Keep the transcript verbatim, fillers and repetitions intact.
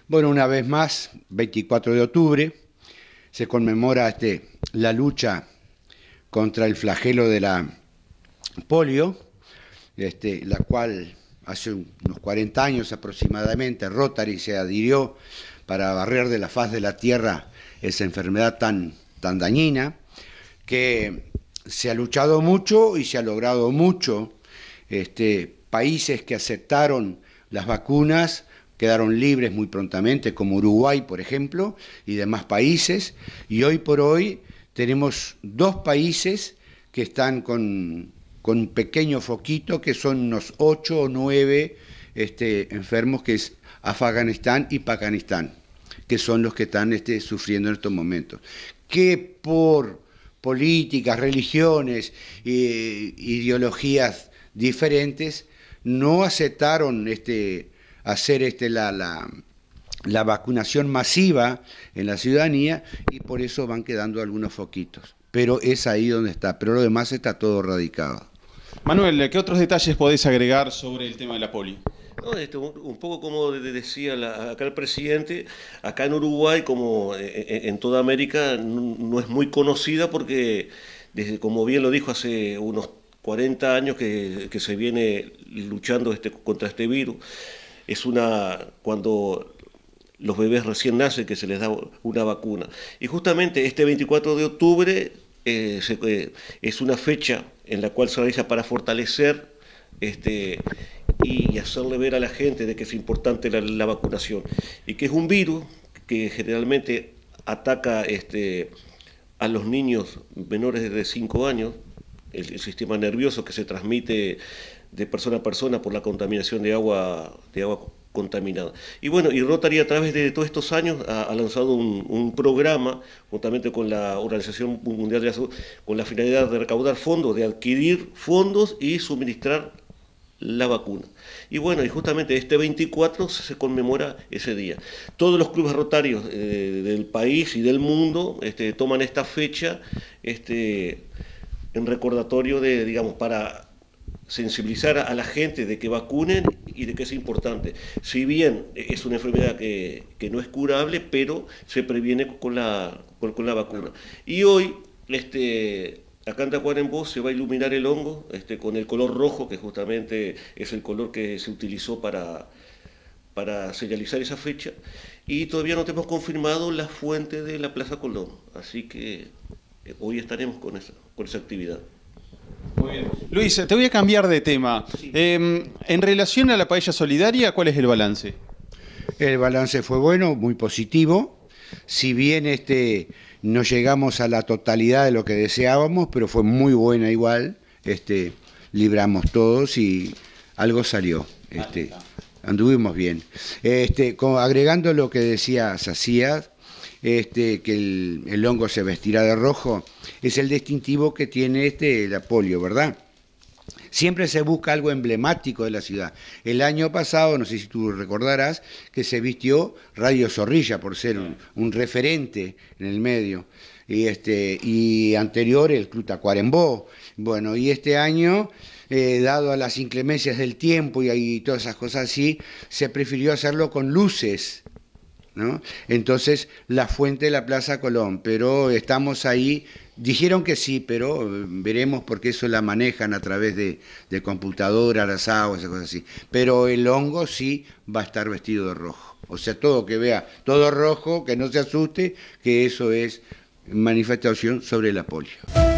Bueno, una vez más, veinticuatro de octubre, se conmemora este, la lucha contra el flagelo de la polio, este, la cual hace unos cuarenta años aproximadamente Rotary se adhirió para barrer de la faz de la tierra esa enfermedad tan, tan dañina, que se ha luchado mucho y se ha logrado mucho. Este, países que aceptaron las vacunas quedaron libres muy prontamente, como Uruguay, por ejemplo, y demás países, y hoy por hoy tenemos dos países que están con, con un pequeño foquito, que son unos ocho o nueve este, enfermos, que es Afganistán y Pakistán, que son los que están este, sufriendo en estos momentos. Que por políticas, religiones, eh, ideologías diferentes, no aceptaron este, hacer este, la, la, la vacunación masiva en la ciudadanía, y por eso van quedando algunos foquitos. Pero es ahí donde está, pero lo demás está todo radicado. Manuel, ¿qué otros detalles podés agregar sobre el tema de la polio? No, este, un, un poco como decía la, acá el presidente, acá en Uruguay, como en, en toda América, no, no es muy conocida porque, desde, como bien lo dijo, hace unos cuarenta años que, que se viene luchando este, contra este virus. Es una, cuando los bebés recién nacen, que se les da una vacuna. Y justamente este veinticuatro de octubre eh, se, eh, es una fecha en la cual se realiza para fortalecer este, y hacerle ver a la gente de que es importante la, la vacunación. Y que es un virus que generalmente ataca este, a los niños menores de cinco años, el, el sistema nervioso, que se transmite de persona a persona por la contaminación de agua, de agua contaminada. Y bueno, y Rotary a través de todos estos años ha, ha lanzado un, un programa, juntamente con la Organización Mundial de la Salud, con la finalidad de recaudar fondos, de adquirir fondos y suministrar la vacuna. Y bueno, y justamente este veinticuatro se conmemora ese día. Todos los clubes rotarios eh, del país y del mundo este, toman esta fecha este, en recordatorio de, digamos, para sensibilizar a la gente de que vacunen y de que es importante. Si bien es una enfermedad que, que no es curable, pero se previene con la, con, con la vacuna. Y hoy, este, acá en Tacuarembó se va a iluminar el hongo este, con el color rojo, que justamente es el color que se utilizó para, para señalizar esa fecha. Y todavía no tenemos confirmado la fuente de la Plaza Colón. Así que hoy estaremos con esa, con esa actividad. Muy bien. Luis, te voy a cambiar de tema. Sí. Eh, en relación a la paella solidaria, ¿cuál es el balance? El balance fue bueno, muy positivo. Si bien este, no llegamos a la totalidad de lo que deseábamos, pero fue muy buena igual. Este, libramos todos y algo salió. Este, anduvimos bien. Este, como agregando lo que decía Sacías, Este, que el, el hongo se vestirá de rojo, es el distintivo que tiene este, la polio, ¿verdad? Siempre se busca algo emblemático de la ciudad. El año pasado, no sé si tú recordarás, que se vistió Radio Zorrilla por ser un, un referente en el medio. Y, este, y anterior el Club Tacuarembó. Bueno, y este año, eh, dado a las inclemencias del tiempo y, y todas esas cosas así, se prefirió hacerlo con luces, ¿no? Entonces, la fuente de la Plaza Colón, pero estamos ahí, dijeron que sí, pero veremos porque eso la manejan a través de, de computadora, las aguas, esas cosas así. Pero el hongo sí va a estar vestido de rojo. O sea, todo que vea, todo rojo, que no se asuste, que eso es manifestación sobre la polio.